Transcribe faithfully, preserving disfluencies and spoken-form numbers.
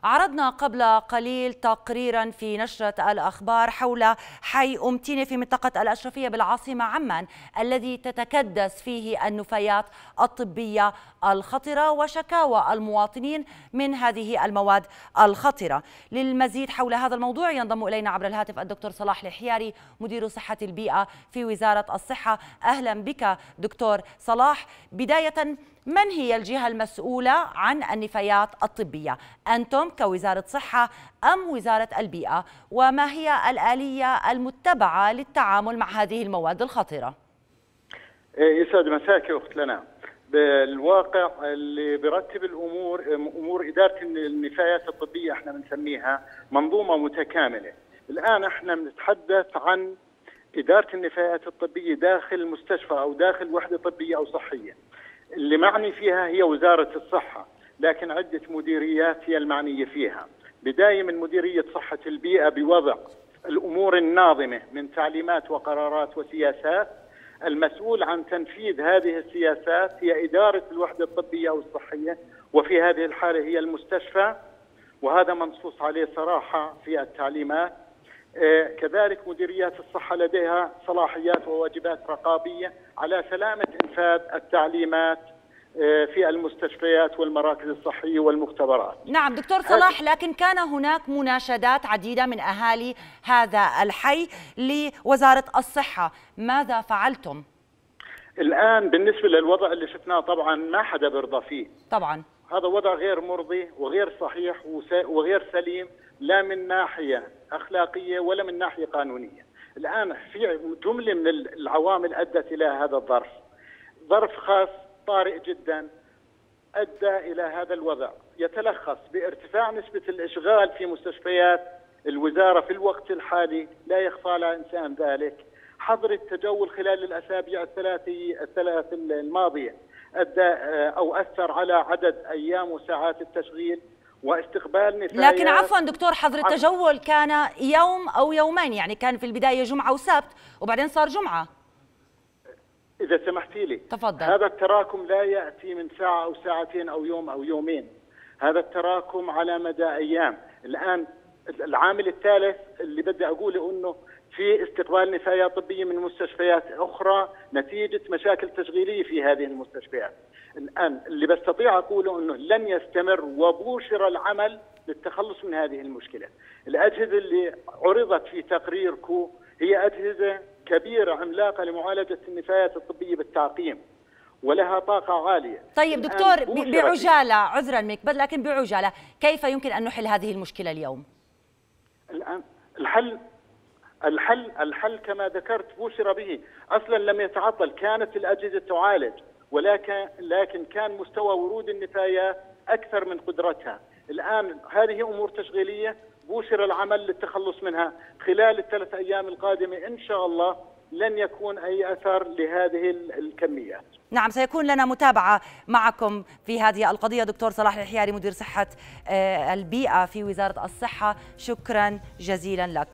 عرضنا قبل قليل تقريرا في نشرة الأخبار حول حي أم تينة في منطقة الأشرفية بالعاصمة عمان الذي تتكدس فيه النفايات الطبية الخطرة وشكاوى المواطنين من هذه المواد الخطرة. للمزيد حول هذا الموضوع ينضم إلينا عبر الهاتف الدكتور صلاح الحياري مدير صحة البيئة في وزارة الصحة. أهلا بك دكتور صلاح. بداية، من هي الجهة المسؤولة عن النفايات الطبية؟ أنتم كوزارة صحة أم وزارة البيئة؟ وما هي الآلية المتبعة للتعامل مع هذه المواد الخطرة؟ يسعد مساك أخت لنا. بالواقع اللي برتب الأمور أمور إدارة النفايات الطبية احنا بنسميها منظومة متكاملة. الآن احنا بنتحدث عن إدارة النفايات الطبية داخل مستشفى أو داخل وحدة طبية أو صحية. اللي معني فيها هي وزارة الصحة، لكن عدة مديريات هي المعنية فيها، بداية من مديرية صحة البيئة بوضع الأمور الناظمة من تعليمات وقرارات وسياسات. المسؤول عن تنفيذ هذه السياسات هي إدارة الوحدة الطبية أو الصحية، وفي هذه الحالة هي المستشفى، وهذا منصوص عليه صراحة في التعليمات. كذلك مديريات الصحة لديها صلاحيات وواجبات رقابية على سلامة إنفاذ التعليمات في المستشفيات والمراكز الصحية والمختبرات. نعم دكتور صلاح، لكن كان هناك مناشدات عديدة من أهالي هذا الحي لوزارة الصحة، ماذا فعلتم؟ الآن بالنسبة للوضع اللي شفناه طبعا ما حدا بيرضى فيه طبعا، هذا وضع غير مرضي وغير صحيح وغير سليم، لا من ناحية أخلاقية ولا من ناحية قانونية. الآن في جملة من العوامل أدت إلى هذا الظرف، ظرف خاص طارئ جدا أدى إلى هذا الوضع، يتلخص بارتفاع نسبة الإشغال في مستشفيات الوزارة في الوقت الحالي، لا يخفى على إنسان ذلك. حظر التجول خلال الأسابيع الثلاثي الثلاث الماضية أدى أو أثر على عدد أيام وساعات التشغيل واستقبال نفايات. لكن عفوا دكتور، حظر التجول كان يوم أو يومين، يعني كان في البداية جمعة وسبت وبعدين صار جمعة. إذا سمحتي لي تفضل. هذا التراكم لا يأتي من ساعة أو ساعتين أو يوم أو يومين، هذا التراكم على مدى أيام. الآن العامل الثالث اللي بدي أقوله أنه في استقبال نفايات طبية من مستشفيات أخرى نتيجة مشاكل تشغيلية في هذه المستشفيات. الآن اللي بستطيع أقوله أنه لن يستمر وبوشر العمل للتخلص من هذه المشكلة. الأجهزة اللي عرضت في تقريركم هي أجهزة كبيرة عملاقة لمعالجة النفايات الطبية بالتعقيم ولها طاقة عالية. طيب دكتور، بعجالة عذرا منك لكن بعجالة كيف يمكن أن نحل هذه المشكلة اليوم؟ الآن الحل الحل الحل كما ذكرت بوشر به، أصلا لم يتعطل، كانت الأجهزة تعالج، ولكن لكن كان مستوى ورود النفايات أكثر من قدرتها. الآن هذه أمور تشغيلية بوشر العمل للتخلص منها خلال الثلاث أيام القادمة إن شاء الله. لن يكون أي أثر لهذه الكميات. نعم، سيكون لنا متابعة معكم في هذه القضية. دكتور صلاح الحياري مدير صحة البيئة في وزارة الصحة، شكرا جزيلا لك.